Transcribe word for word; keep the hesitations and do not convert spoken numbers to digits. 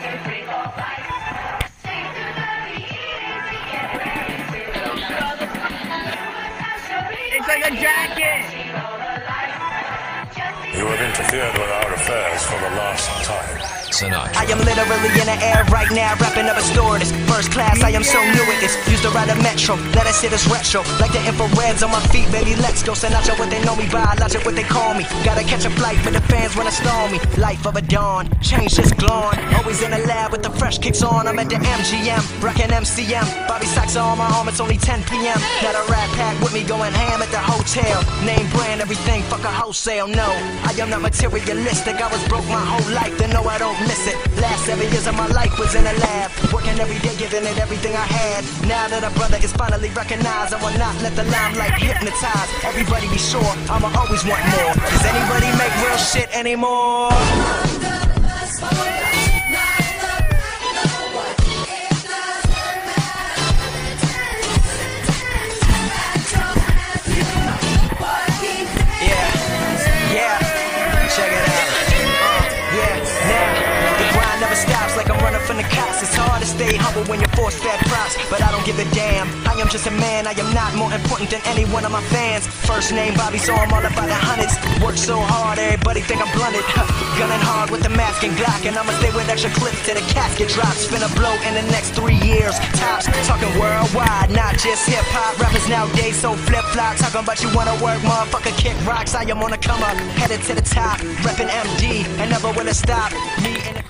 It's like a jacket. You have interfered with our affairs for the last time. Sinatra. I am literally in the air right now, rapping up a stewardess. First class, I am so new at this. Used to ride a metro, let us hit us retro. Like the infrareds on my feet, baby, let's go. Sinatra, what they know me by, logic, what they call me. Gotta catch a flight, but the fans wanna storm me. Life of a dawn, change just glowing. Always in the lab with the fresh kicks on. I'm at the M G M, rockin' M C M. Bobby Sacks on my arm, it's only ten P M Got a rat pack with me going ham at the hotel. Name brand, everything, fuck a wholesale, no. I am not materialistic, I was broke my whole life, then no, I don't miss it. Last seven years of my life was in a lab, working every day, giving it everything I had. Now that a brother is finally recognized, I will not let the limelight hypnotize. Everybody be sure, I'ma always want more. Does anybody make real shit anymore? It's hard to stay humble when you're force-fed props, but I don't give a damn. I am just a man, I am not more important than any one of my fans. First name Bobby, so I'm all about the hundreds. Work so hard, everybody think I'm blunted. Gunning hard with the mask and Glock, and I'ma stay with extra clips till the casket drops. Spin a blow in the next three years. Tops, talking worldwide, not just hip-hop. Rappers nowadays so flip-flop, talking about you wanna work, motherfucker, kick rocks. I am on a come up, headed to the top, reppin' M D, and never will it stop. Me and